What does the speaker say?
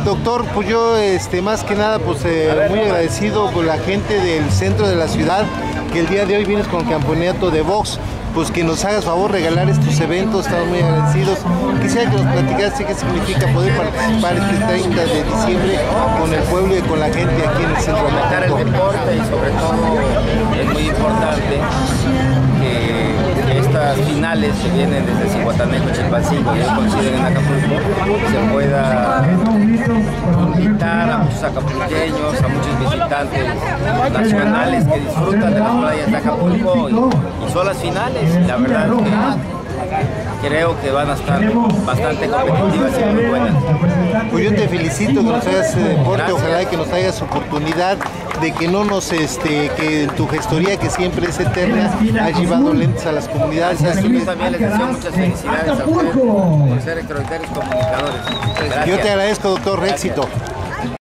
Doctor, pues yo más que nada pues muy agradecido con la gente del centro de la ciudad, que el día de hoy vienes con el campeonato de box, pues que nos hagas favor regalar estos eventos, estamos muy agradecidos. Quisiera que nos platicaste qué significa poder participar este 30 de diciembre con el pueblo y con la gente aquí en el centro de Fomentar el deporte, y sobre todo es muy importante que estas finales que vienen desde Zihuatanejo, Chilpancingo y hoy coinciden en Acapulco, se pueda invitar a muchos acapulqueños, a muchos visitantes nacionales que disfrutan de las playas de Acapulco y son las finales. La verdad que creo que van a estar bastante competitivas y muy buenas. Pues yo te felicito que nos hagas ese deporte. Gracias. Ojalá que nos hagas oportunidad de que no nos, que tu gestoría, que siempre es eterna, ha llevado lentes a las comunidades. Yo también les deseo muchas felicidades a ustedes por ser extraordinarios comunicadores. Gracias. Yo te agradezco, doctor, éxito.